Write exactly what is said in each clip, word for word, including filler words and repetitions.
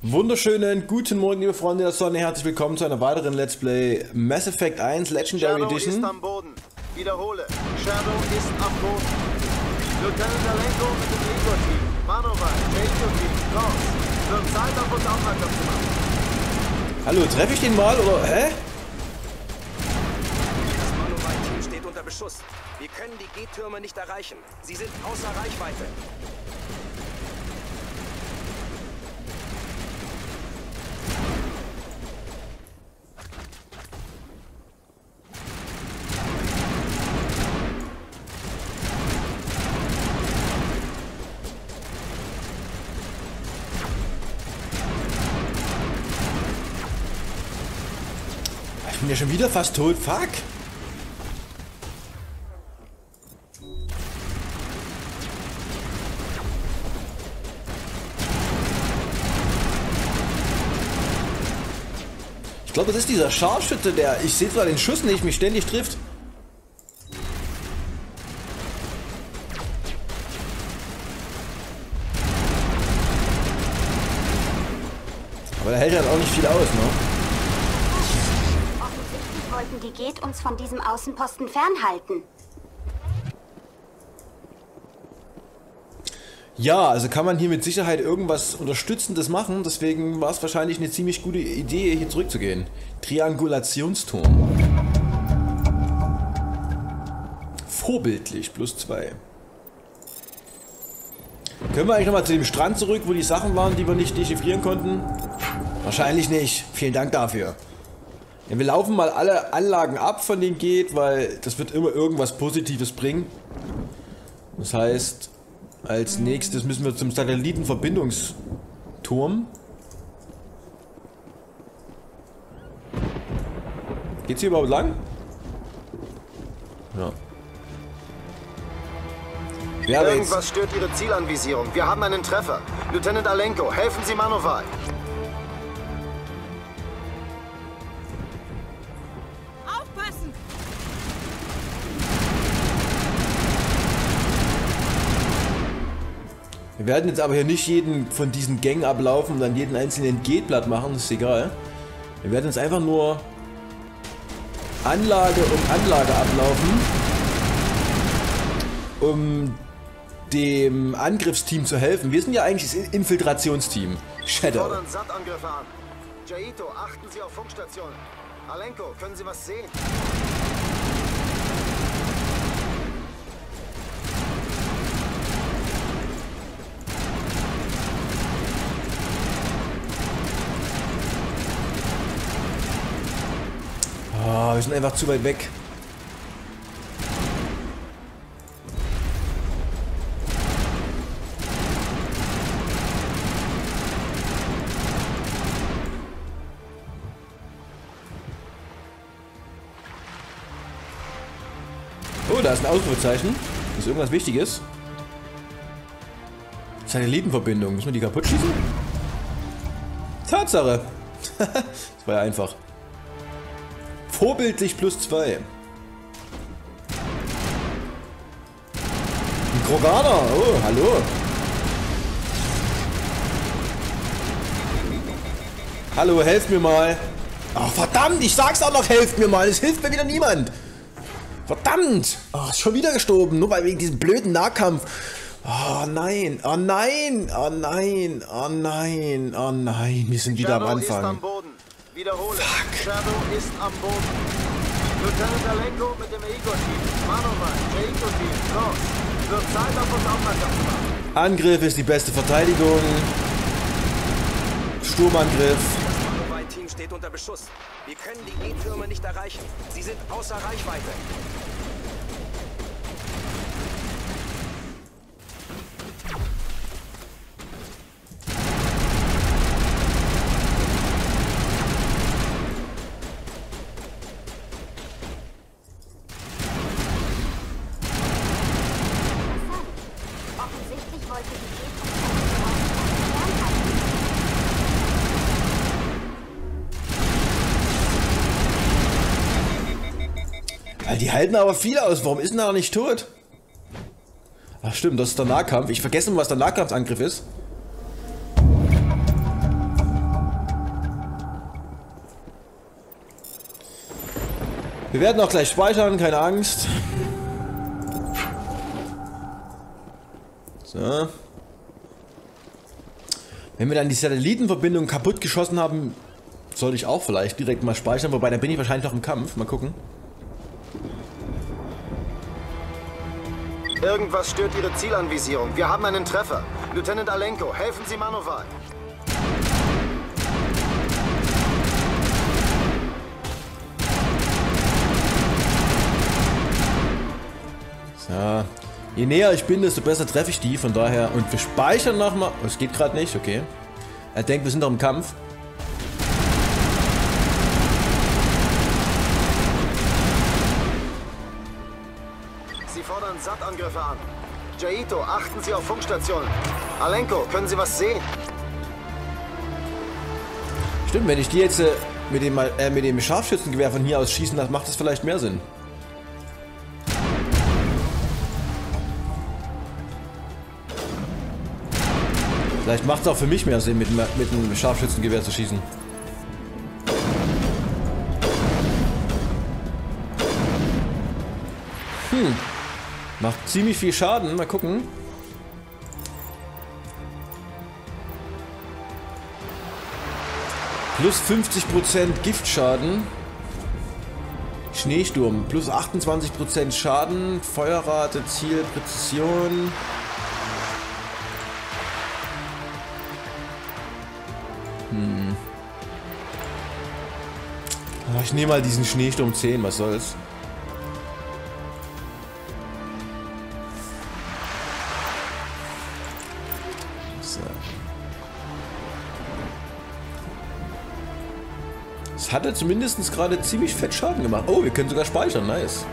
Wunderschönen guten Morgen, liebe Freunde der Sonne. Herzlich willkommen zu einer weiteren Let's Play Mass Effect eins Legendary Shadow Edition. ist am Boden. Wiederhole. Shadow ist am Boden. Lieutenant Alenko mit dem Igor-Team. Manova, J Q-Team, raus. Wird Zeit, auf uns aufmerksam zu machen. Hallo, treffe ich den mal oder hä? Das Manova-Team steht unter Beschuss. Wir können die G-Türme nicht erreichen. Sie sind außer Reichweite. Ich bin ja schon wieder fast tot. Fuck. Ich glaube, das ist dieser Scharfschütze, der, ich sehe zwar den Schuss nicht, mich ständig trifft. Aber der hält halt auch nicht viel aus, ne? Offensichtlich wollten die Geht uns von diesem Außenposten fernhalten. Ja, also kann man hier mit Sicherheit irgendwas Unterstützendes machen, deswegen war es wahrscheinlich eine ziemlich gute Idee, hier zurückzugehen. Triangulationsturm. Vorbildlich, plus zwei. Können wir eigentlich nochmal zu dem Strand zurück, wo die Sachen waren, die wir nicht dechiffrieren konnten? Wahrscheinlich nicht. Vielen Dank dafür. Ja, wir laufen mal alle Anlagen ab, von denen geht, weil das wird immer irgendwas Positives bringen. Das heißt, als nächstes müssen wir zum Satellitenverbindungsturm. Geht's hier überhaupt lang? Ja. Ja, aber Irgendwas jetzt stört Ihre Zielanvisierung. Wir haben einen Treffer. Lieutenant Alenko, helfen Sie Manova. Aufpassen! Wir werden jetzt aber hier nicht jeden von diesen Gängen ablaufen und dann jeden einzelnen Gehblatt machen, das ist egal. Wir werden jetzt einfach nur Anlage um Anlage ablaufen, um dem Angriffsteam zu helfen. Wir sind ja eigentlich das Infiltrationsteam. Shadow. Fordern S A T-Angriffe an. Jaito, achten Sie auf Funkstationen. Alenko, können Sie was sehen? Oh, wir sind einfach zu weit weg. Oh, da ist ein Ausrufezeichen. Das ist irgendwas Wichtiges. Satellitenverbindung. Müssen wir die kaputt schießen? Tatsache. Das war ja einfach. Vorbildlich plus zwei. Ein Kroganer. Oh, hallo. Hallo, helft mir mal. Ach, verdammt, ich sag's auch noch, helft mir mal. Es hilft mir wieder niemand. Verdammt! Oh, ist schon wieder gestorben, nur weil wegen diesem blöden Nahkampf. Oh nein, oh nein, oh nein, oh nein, oh nein, wir sind wieder am Shadow ist am Anfang. Boden. Wiederhole. Shadow ist am Boden. Lieutenant Alenko mit dem Igor-Team. Manova, J Q-Team, raus. Wird Zeit, auf uns aufmerksam zu machen. Angriff ist die beste Verteidigung. Sturmangriff. Das Manova-Team steht unter Beschuss. Wir können die G-Türme nicht erreichen. Sie sind außer Reichweite. Offensichtlich wollte die Geht uns von diesem Außenposten fernhalten. Die halten aber viel aus. Warum ist denn er noch nicht tot? Ach stimmt, das ist der Nahkampf. Ich vergesse immer, was der Nahkampfangriff ist. Wir werden auch gleich speichern, keine Angst. So. Wenn wir dann die Satellitenverbindung kaputt geschossen haben, sollte ich auch vielleicht direkt mal speichern, wobei dann bin ich wahrscheinlich noch im Kampf. Mal gucken. Irgendwas stört Ihre Zielanvisierung. Wir haben einen Treffer. Lieutenant Alenko, helfen Sie Manoval. So. Je näher ich bin, desto besser treffe ich die. Von daher. Und wir speichern nochmal. Oh, es geht gerade nicht, okay. Er denkt, wir sind doch im Kampf. Sie fordern S A T-Angriffe an. Jaito, achten Sie auf Funkstationen. Alenko, können Sie was sehen? Stimmt, wenn ich die jetzt äh, mit, dem, äh, mit dem Scharfschützengewehr von hier aus schießen lasse, macht das vielleicht mehr Sinn. Vielleicht macht es auch für mich mehr Sinn, mit, mit einem Scharfschützengewehr zu schießen. Hm. Macht ziemlich viel Schaden. Mal gucken. Plus fünfzig Prozent Giftschaden. Schneesturm. Plus achtundzwanzig Prozent Schaden. Feuerrate, Ziel, Präzision. Hm. Ich nehme mal diesen Schneesturm zehn, was soll's. So. Es hatte zumindest gerade ziemlich fett Schaden gemacht. Oh, wir können sogar speichern, nice.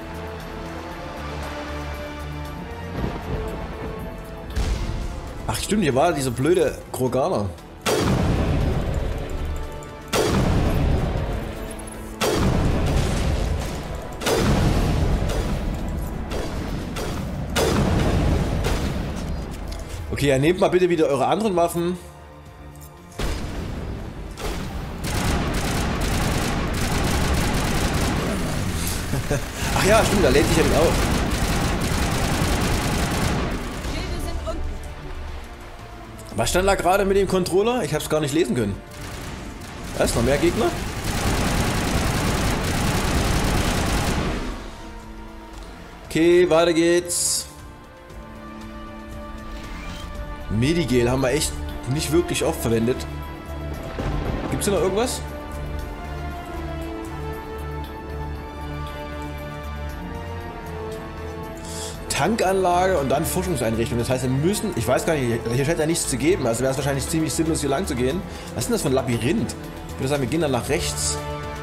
Ach stimmt, hier war dieser blöde Kroganer. Okay, ja, nehmt mal bitte wieder eure anderen Waffen. Ach ja, stimmt, da lädt sich ja nicht auf. Schilde sind unten. Was stand da gerade mit dem Controller? Ich hab's gar nicht lesen können. Da ist noch mehr Gegner. Okay, weiter geht's. Medigel haben wir echt nicht wirklich oft verwendet. Gibt's hier noch irgendwas? Tankanlage und dann Forschungseinrichtung. Das heißt, wir müssen, ich weiß gar nicht, hier scheint ja nichts zu geben. Also wäre es wahrscheinlich ziemlich sinnlos, hier lang zu gehen. Was ist denn das für ein Labyrinth? Ich würde sagen, wir gehen dann nach rechts.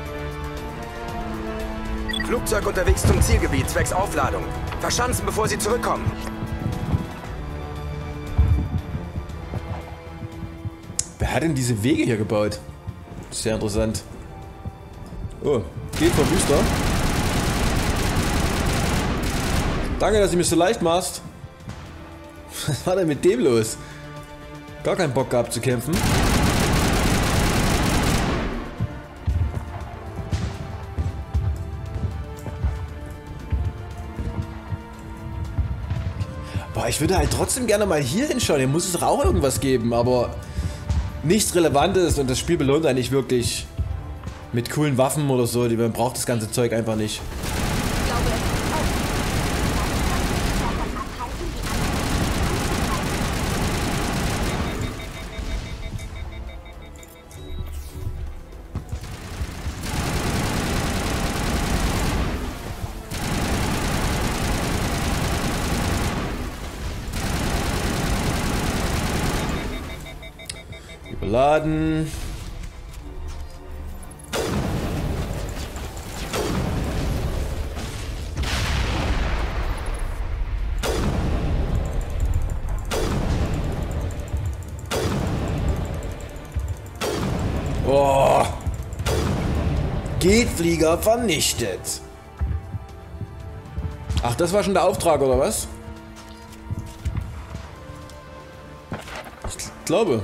Flugzeug unterwegs zum Zielgebiet, zwecks Aufladung. Verschanzen, bevor sie zurückkommen. Wer hat denn diese Wege hier gebaut? Sehr interessant. Oh, geht vom Booster. Danke, dass du mich so leicht machst. Was war denn mit dem los? Gar keinen Bock gehabt zu kämpfen. Boah, ich würde halt trotzdem gerne mal hier hinschauen. Hier muss es doch auch irgendwas geben, aber nichts Relevantes und das Spiel belohnt einen nicht wirklich mit coolen Waffen oder so. Man braucht das ganze Zeug einfach nicht. Ich glaube, es ist auf. Überladen. Oh. Gehtflieger vernichtet. Ach, das war schon der Auftrag, oder was? Ich glaube.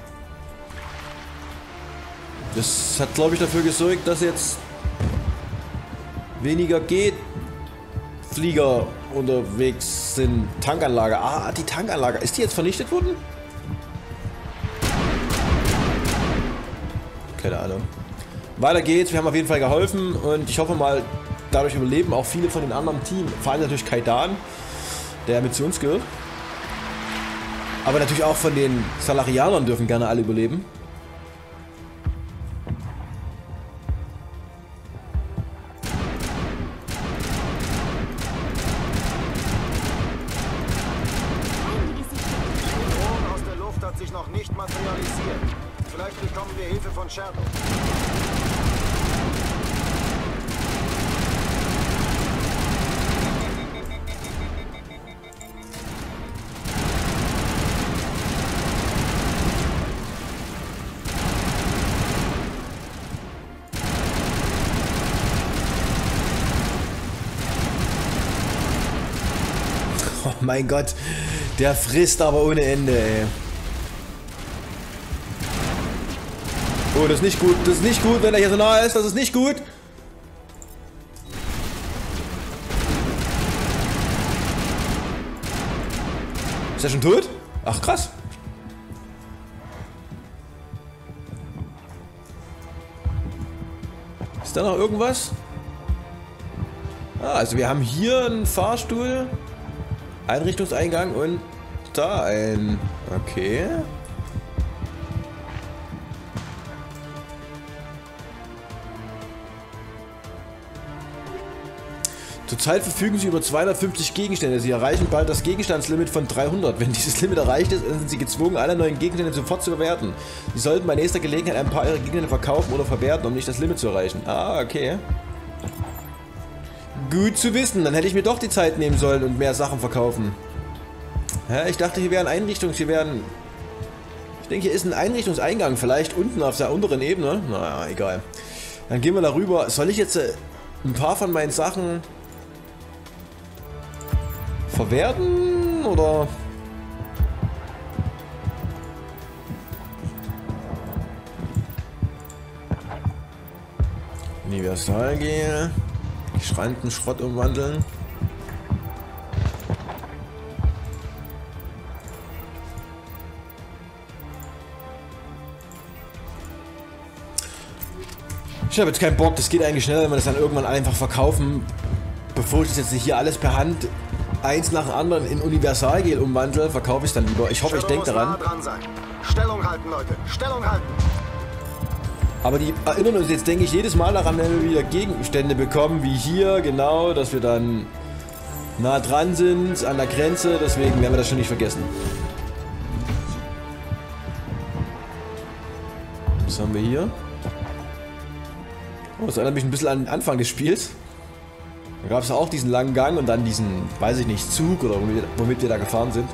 Das hat, glaube ich, dafür gesorgt, dass jetzt weniger G-Flieger unterwegs sind. Tankanlage. Ah, die Tankanlage. Ist die jetzt vernichtet worden? Keine Ahnung. Weiter geht's. Wir haben auf jeden Fall geholfen und ich hoffe mal, dadurch überleben auch viele von den anderen Teams. Vor allem natürlich Kaidan, der mit zu uns gehört. Aber natürlich auch von den Salarianern dürfen gerne alle überleben. Die Drohung aus der Luft hat sich noch nicht materialisiert. Vielleicht bekommen wir Hilfe von Shadow. Oh mein Gott, der frisst aber ohne Ende, ey. Oh, das ist nicht gut, das ist nicht gut, wenn er hier so nah ist, das ist nicht gut. Ist er schon tot? Ach krass. Ist da noch irgendwas? Ah, also wir haben hier einen Fahrstuhl, Einrichtungseingang und da ein... Okay. Zurzeit verfügen Sie über zweihundertfünfzig Gegenstände. Sie erreichen bald das Gegenstandslimit von dreihundert. Wenn dieses Limit erreicht ist, sind Sie gezwungen, alle neuen Gegenstände sofort zu bewerten. Sie sollten bei nächster Gelegenheit ein paar Ihrer Gegenstände verkaufen oder verwerten, um nicht das Limit zu erreichen. Ah, okay. Gut zu wissen. Dann hätte ich mir doch die Zeit nehmen sollen und mehr Sachen verkaufen. Ja, ich dachte, hier wären Einrichtungs... Hier wären... Ich denke, hier ist ein Einrichtungseingang. Vielleicht unten auf der unteren Ebene. Naja, egal. Dann gehen wir darüber. Soll ich jetzt äh, ein paar von meinen Sachen... verwerten, oder? Universalgel. Geschrannten Schrott umwandeln. Ich habe jetzt keinen Bock, das geht eigentlich schneller, wenn wir das dann irgendwann einfach verkaufen, bevor ich das jetzt hier alles per Hand eins nach dem anderen in Universalgel umwandle, verkaufe ich es dann lieber. Ich hoffe, ich denke daran. Stellung halten, Leute. Stellung halten. Aber die erinnern uns jetzt, denke ich, jedes Mal daran, wenn wir wieder Gegenstände bekommen, wie hier, genau, dass wir dann nah dran sind, an der Grenze. Deswegen werden wir das schon nicht vergessen. Was haben wir hier? Oh, das erinnert mich ein bisschen an den Anfang des Spiels. Da gab es auch diesen langen Gang und dann diesen, weiß ich nicht, Zug oder womit, womit wir da gefahren sind.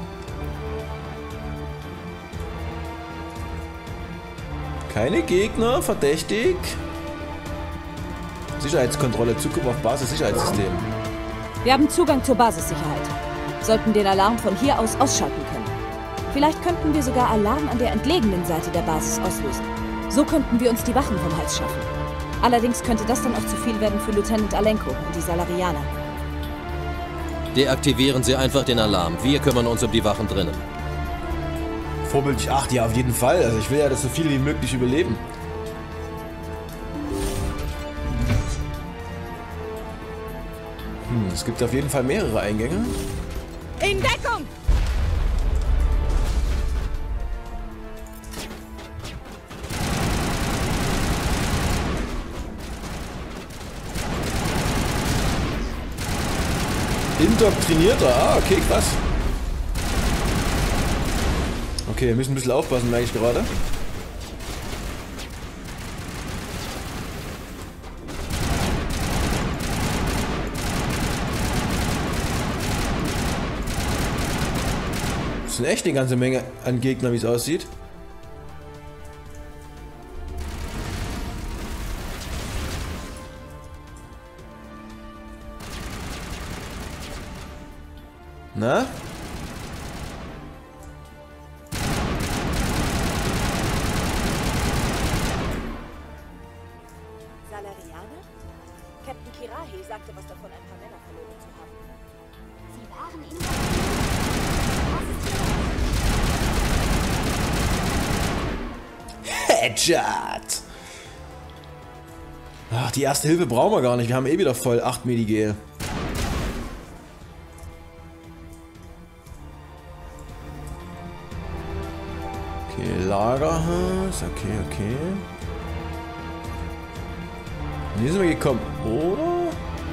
Keine Gegner, verdächtig. Sicherheitskontrolle, Zugriff auf Basis-Sicherheitssystem. Wir haben Zugang zur Basissicherheit. Sollten den Alarm von hier aus ausschalten können. Vielleicht könnten wir sogar Alarm an der entlegenen Seite der Basis auslösen. So könnten wir uns die Wachen vom Hals schaffen. Allerdings könnte das dann auch zu viel werden für Lieutenant Alenko und die Salarianer. Deaktivieren Sie einfach den Alarm. Wir kümmern uns um die Wachen drinnen. Vorbildlich, ach ja, auf jeden Fall. Also ich will ja, dass so viele wie möglich überleben. Hm, es gibt auf jeden Fall mehrere Eingänge. In Deckung! Indoktrinierter, ah, okay, krass. Okay, wir müssen ein bisschen aufpassen, merke ich gerade. Das sind echt eine ganze Menge an Gegnern, wie es aussieht. Na? Salarianer? Captain Kira sagte was davon, ein paar Männer verloren zu haben. Sie waren in der... Headshot! Ach, die erste Hilfe brauchen wir gar nicht. Wir haben eh wieder voll acht Medigel. Okay, Lagerhaus. Okay, okay. Und hier sind wir gekommen, oder?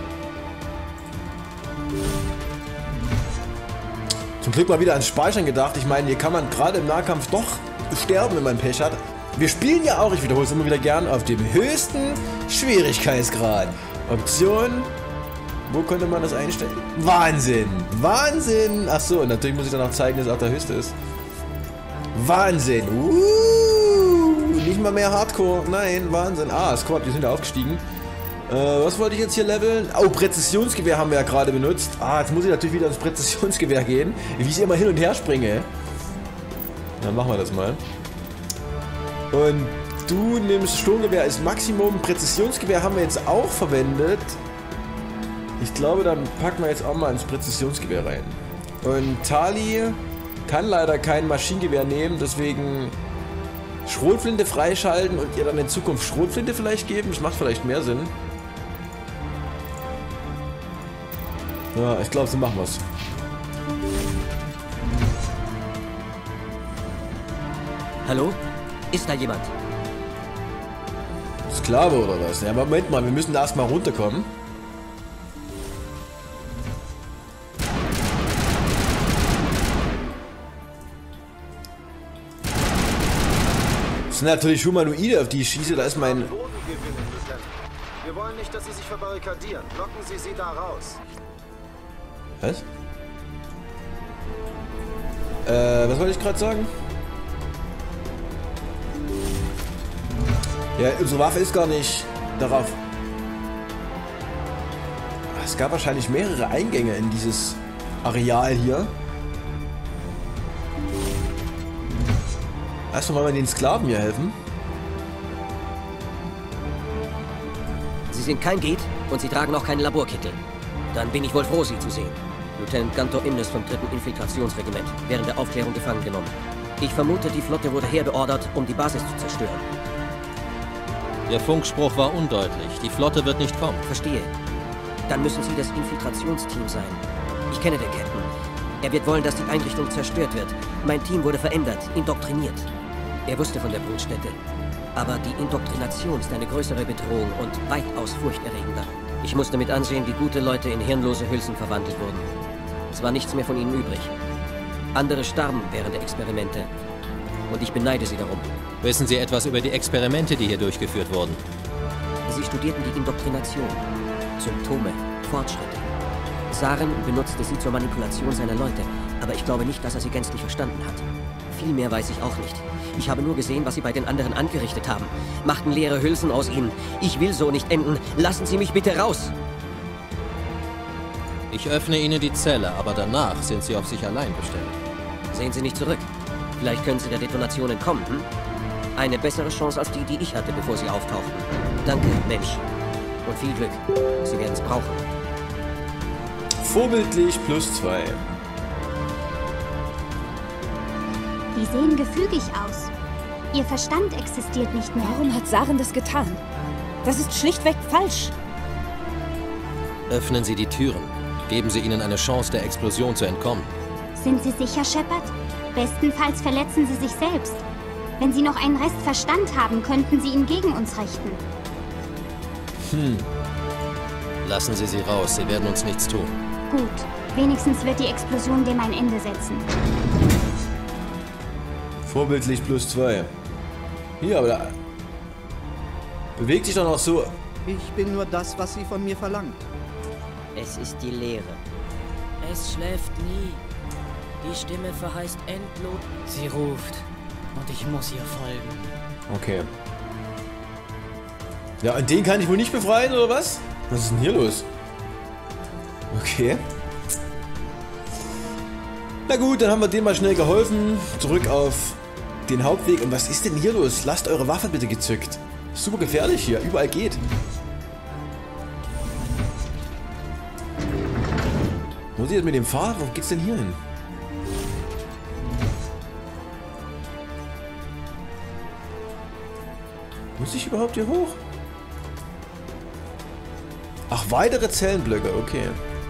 Zum Glück mal wieder ans Speichern gedacht. Ich meine, hier kann man gerade im Nahkampf doch sterben, wenn man Pech hat. Wir spielen ja auch, ich wiederhole es immer wieder gern, auf dem höchsten Schwierigkeitsgrad. Option. Wo könnte man das einstellen? Wahnsinn! Wahnsinn! Achso, und natürlich muss ich dann auch zeigen, dass es auch der höchste ist. Wahnsinn! Uh, nicht mal mehr Hardcore. Nein, Wahnsinn. Ah, Squad, wir sind ja aufgestiegen. Äh, was wollte ich jetzt hier leveln? Oh, Präzisionsgewehr haben wir ja gerade benutzt. Ah, jetzt muss ich natürlich wieder ins Präzisionsgewehr gehen. Wie ich immer hin und her springe. Dann machen wir das mal. Und du nimmst Sturmgewehr als Maximum. Präzisionsgewehr haben wir jetzt auch verwendet. Ich glaube, dann packen wir jetzt auch mal ins Präzisionsgewehr rein. Und Tali kann leider kein Maschinengewehr nehmen, deswegen Schrotflinte freischalten und ihr dann in Zukunft Schrotflinte vielleicht geben. Das macht vielleicht mehr Sinn. Ja, ich glaube, so machen wir es. Hallo? Ist da jemand? Sklave oder was? Ja, Moment mal, wir müssen da erstmal runterkommen. Das sind natürlich Humanoide, auf die ich schieße. Da ist mein... Wir wollen nicht, dass sie sich verbarrikadieren. Locken Sie sie da raus. Was? Äh, was wollte ich gerade sagen? Ja, unsere Waffe ist gar nicht darauf. Es gab wahrscheinlich mehrere Eingänge in dieses Areal hier. Erstmal mal den Sklaven hier helfen. Sie sind kein Gate und Sie tragen auch keinen Laborkittel. Dann bin ich wohl froh, Sie zu sehen. Lieutenant Gantor Imnes vom dritten Infiltrationsregiment, während der Aufklärung gefangen genommen. Ich vermute, die Flotte wurde herbeordert, um die Basis zu zerstören. Der Funkspruch war undeutlich. Die Flotte wird nicht kommen. Verstehe. Dann müssen Sie das Infiltrationsteam sein. Ich kenne den Captain. Er wird wollen, dass die Einrichtung zerstört wird. Mein Team wurde verändert, indoktriniert. Er wusste von der Brutstätte. Aber die Indoktrination ist eine größere Bedrohung und weitaus furchterregender. Ich musste mit ansehen, wie gute Leute in hirnlose Hülsen verwandelt wurden. Es war nichts mehr von ihnen übrig. Andere starben während der Experimente. Und ich beneide sie darum. Wissen Sie etwas über die Experimente, die hier durchgeführt wurden? Sie studierten die Indoktrination, Symptome, Fortschritte. Saren benutzte sie zur Manipulation seiner Leute, aber ich glaube nicht, dass er sie gänzlich verstanden hat. Viel mehr weiß ich auch nicht. Ich habe nur gesehen, was sie bei den anderen angerichtet haben. Machten leere Hülsen aus ihnen. Ich will so nicht enden. Lassen Sie mich bitte raus! Ich öffne Ihnen die Zelle, aber danach sind Sie auf sich allein bestellt. Sehen Sie nicht zurück. Vielleicht können Sie der Detonation entkommen, hm? Eine bessere Chance als die, die ich hatte, bevor Sie auftauchten. Danke, Mensch. Und viel Glück. Sie werden es brauchen. Vorbildlich plus zwei. Die sehen gefügig aus. Ihr Verstand existiert nicht mehr. Warum hat Saren das getan? Das ist schlichtweg falsch. Öffnen Sie die Türen. Geben Sie ihnen eine Chance, der Explosion zu entkommen. Sind Sie sicher, Shepard? Bestenfalls verletzen Sie sich selbst. Wenn Sie noch einen Rest Verstand haben, könnten Sie ihn gegen uns richten. Hm. Lassen Sie sie raus, sie werden uns nichts tun. Gut. Wenigstens wird die Explosion dem ein Ende setzen. Vorbildlich plus zwei. Hier, aber da bewegt sich doch noch so. Ich bin nur das, was sie von mir verlangt. Es ist die Leere. Es schläft nie. Die Stimme verheißt endlos. Sie ruft. Und ich muss ihr folgen. Okay. Ja, und den kann ich wohl nicht befreien, oder was? Was ist denn hier los? Okay. Na gut, dann haben wir dem mal schnell geholfen. Zurück auf den Hauptweg. Und was ist denn hier los? Lasst eure Waffe bitte gezückt. Super gefährlich hier. Überall geht. Muss ich jetzt mit dem Fahrrad? Wo geht's denn hier hin? Muss ich überhaupt hier hoch? Ach, weitere Zellenblöcke, okay.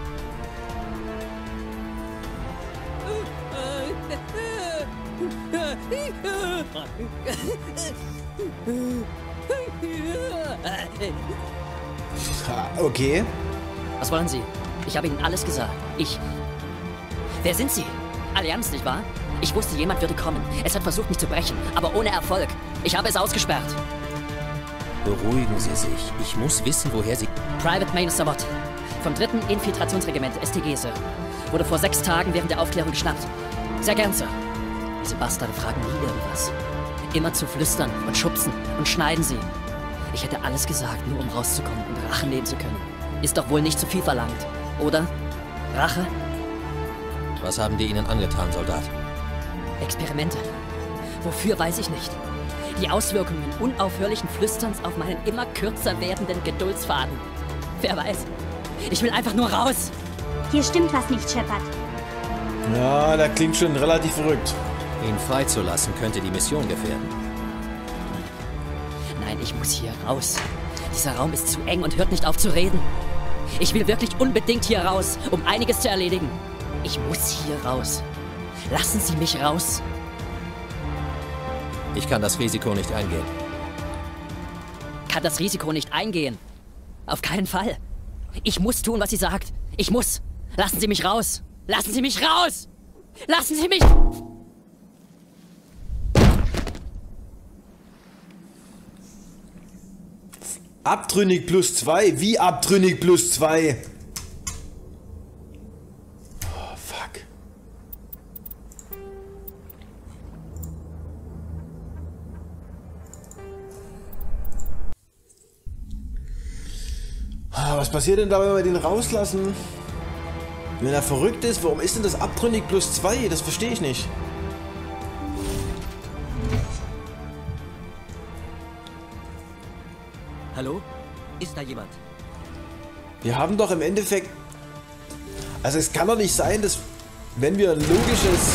Okay. Was wollen Sie? Ich habe Ihnen alles gesagt. Ich... Wer sind Sie? Allianz, nicht wahr? Ich wusste, jemand würde kommen. Es hat versucht, mich zu brechen, aber ohne Erfolg. Ich habe es ausgesperrt. Beruhigen Sie sich. Ich muss wissen, woher Sie... Private Main Sabot. Vom dritten Infiltrationsregiment, S T G, Sir. Wurde vor sechs Tagen während der Aufklärung geschnappt. Sehr gern, Sir. Diese Bastarde fragen nie irgendwas. Immer zu flüstern und schubsen und schneiden sie. Ich hätte alles gesagt, nur um rauszukommen und Rache nehmen zu können. Ist doch wohl nicht zu viel verlangt, oder? Rache? Was haben die Ihnen angetan, Soldat? Experimente. Wofür, weiß ich nicht. Die Auswirkungen unaufhörlichen Flüsterns auf meinen immer kürzer werdenden Geduldsfaden. Wer weiß. Ich will einfach nur raus. Hier stimmt was nicht, Shepard. Ja, der klingt schon relativ verrückt. Ihn freizulassen könnte die Mission gefährden. Nein, ich muss hier raus. Dieser Raum ist zu eng und hört nicht auf zu reden. Ich will wirklich unbedingt hier raus, um einiges zu erledigen. Ich muss hier raus. Lassen Sie mich raus. Ich kann das Risiko nicht eingehen. Kann das Risiko nicht eingehen? Auf keinen Fall. Ich muss tun, was sie sagt. Ich muss. Lassen Sie mich raus. Lassen Sie mich raus! Lassen Sie mich... Abtrünnig plus zwei? Wie abtrünnig plus zwei? Oh, fuck. Was passiert denn da, wenn wir den rauslassen? Wenn er verrückt ist, warum ist denn das abtrünnig plus zwei? Das verstehe ich nicht. Hallo? Ist da jemand? Wir haben doch im Endeffekt... Also es kann doch nicht sein, dass wenn wir ein logisches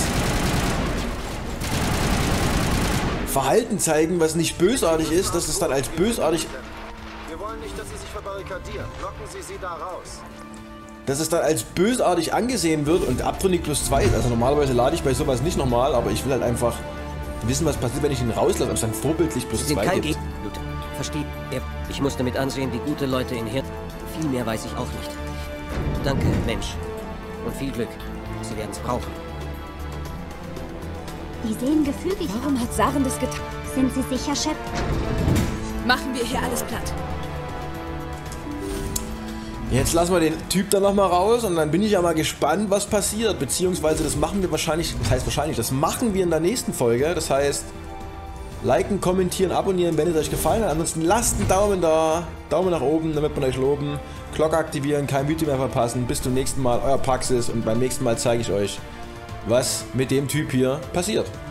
Verhalten zeigen, was nicht bösartig ist, dass es dann als bösartig... Wir wollen nicht, dass Sie sich verbarrikadieren. Locken Sie sie da raus. Dass es dann als bösartig angesehen wird und abtrünnig plus zwei ist. Also normalerweise lade ich bei sowas nicht nochmal, aber ich will halt einfach wissen, was passiert, wenn ich ihn rauslasse, ob es dann vorbildlich plus zwei gibt. Gegner. Versteht. Ich muss damit ansehen, wie gute Leute in Hirt. Viel mehr weiß ich auch nicht. Danke, Mensch. Und viel Glück. Sie werden es brauchen. Die sehen gefügig. Warum hat Saren das getan? Sind Sie sicher, Shep? Machen wir hier alles platt. Jetzt lassen wir den Typ dann nochmal raus und dann bin ich ja mal gespannt, was passiert. Beziehungsweise das machen wir wahrscheinlich, das heißt wahrscheinlich, das machen wir in der nächsten Folge. Das heißt, liken, kommentieren, abonnieren, wenn es euch gefallen hat. Ansonsten lasst einen Daumen da, Daumen nach oben, damit wir euch loben. Glocke aktivieren, kein Video mehr verpassen. Bis zum nächsten Mal, euer Praxis. Und beim nächsten Mal zeige ich euch, was mit dem Typ hier passiert.